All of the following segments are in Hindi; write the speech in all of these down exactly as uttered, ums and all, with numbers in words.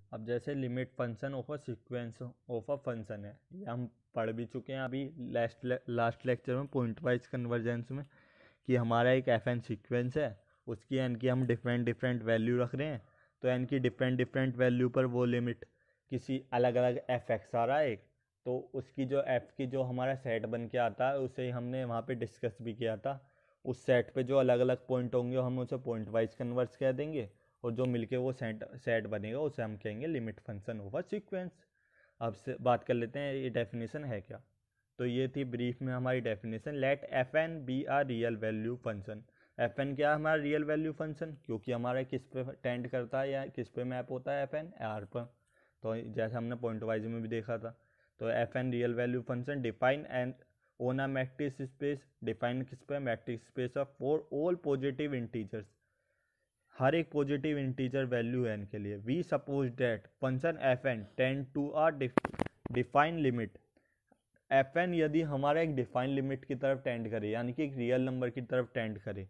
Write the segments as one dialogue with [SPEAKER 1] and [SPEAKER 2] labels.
[SPEAKER 1] अब जैसे limit function of a sequence of a function है, ये हम पढ़ भी चुके हैं अभी लास्ट लास्ट लेक्चर में पॉइंट वाइज कन्वर्जेंस में, कि हमारा एक एफ एन सीक्वेंस है, उसकी एन की हम डिफरेंट डिफरेंट वैल्यू रख रहे हैं, तो एन की डिफरेंट डिफरेंट वैल्यू पर वो लिमिट किसी अलग अलग एफ एक्स आ रहा है एक, तो उसकी जो एफ की जो हमारा सेट बन के आता है उसे हमने वहाँ पे डिस्कस भी किया था। उस सेट पे जो अलग अलग पॉइंट होंगे हम उसे पॉइंट वाइज कन्वर्स कह देंगे, और जो मिलके वो सेट सेट बनेगा उसे हम कहेंगे limit function of a sequence. अब से बात कर लेते हैं ये डेफिनेशन है क्या। तो ये थी ब्रीफ में हमारी definition, let f n be R real value function. F n क्या है हमारा रियल वैल्यू फंक्शन, क्योंकि हमारा किस पे टेंड करता है या किस पे मैप होता है, एफ एन आर पर। तो जैसे हमने पॉइंट वाइज में भी देखा था, तो f n real value function define and on a metric space, define किस पे, metric space of for all positive integers, हर एक पॉजिटिव इंटीजर वैल्यू है इनके लिए। We suppose that function f n tend to a define limit. F n यदि हमारा एक डिफाइन लिमिट की तरफ टेंड करे, यानी कि एक रियल नंबर की तरफ टेंड करे,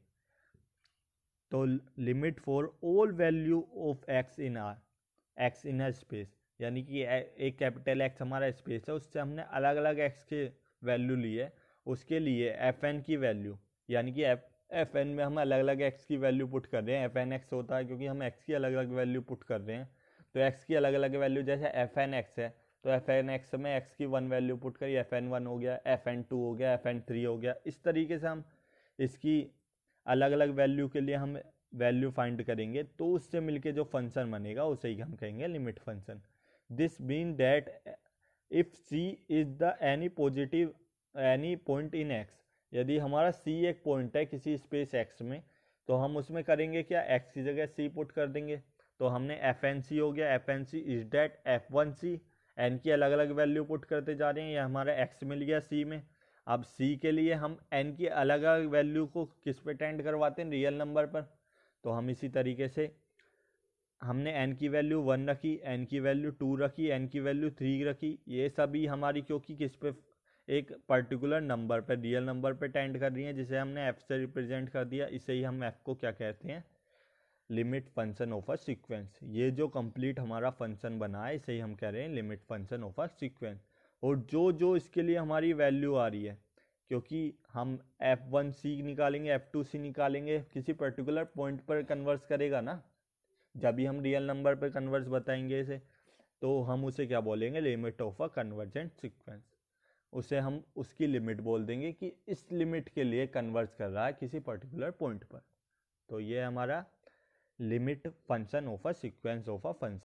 [SPEAKER 1] तो limit for all value of x in R, x in a space, यानी कि एक कैपिटल एक्स हमारा स्पेस है, उससे हमने अलग अलग एक्स के वैल्यू ली है, उसके लिए एफ एन की वैल्यू, यानी कि एफ एफ एन में हम अलग अलग एक्स की वैल्यू पुट कर रहे हैं। एफ एन एक्स होता है क्योंकि हम एक्स की अलग अलग वैल्यू पुट कर रहे हैं, तो एक्स की अलग अलग वैल्यू जैसे एफ एन एक्स है, तो एफ एन एक्स में एक्स की वन वैल्यू पुट करी, एफ एन वन हो गया, एफ एन टू हो गया, एफ एन थ्री हो गया। इस तरीके से हम इसकी अलग अलग वैल्यू के लिए हम वैल्यू फाइंड करेंगे, तो उससे मिलके जो फंक्शन बनेगा उसे ही हम कहेंगे limit function. This mean that if c is the any positive any point in x, यदि हमारा सी एक पॉइंट है किसी स्पेस एक्स में, तो हम उसमें करेंगे क्या, एक्स की जगह सी पुट कर देंगे। तो हमने एफ एन सी हो गया, f n c is that f one c, n की अलग अलग वैल्यू पुट करते जा रहे हैं, ये हमारा एक्स मिल गया सी में। अब सी के लिए हम एन की अलग अलग वैल्यू को किस पे टेंड करवाते हैं, रियल नंबर पर। तो हम इसी तरीके से हमने एन की वैल्यू वन रखी, एन की वैल्यू टू रखी, एन की वैल्यू थ्री रखी, ये सभी हमारी क्योंकि किस पे, एक पर्टिकुलर नंबर पे, रियल नंबर पे टेंड कर रही हैं, जिसे हमने एफ से रिप्रेजेंट कर दिया। इसे ही हम एफ को क्या कहते हैं, limit function of a sequence. ये जो कंप्लीट हमारा फंक्शन बना है इसे ही हम कह रहे हैं limit function of a sequence. और जो जो इसके लिए हमारी वैल्यू आ रही है, क्योंकि हम एफ वन सी निकालेंगे, एफ टू सी निकालेंगे, किसी पर्टिकुलर पॉइंट पर कन्वर्स करेगा ना, जब भी हम रियल नंबर पर कन्वर्स बताएंगे इसे, तो हम उसे क्या बोलेंगे, limit of a convergent sequence. उसे हम उसकी लिमिट बोल देंगे कि इस लिमिट के लिए कन्वर्स कर रहा है किसी पर्टिकुलर पॉइंट पर। तो ये हमारा limit function of a sequence of a function.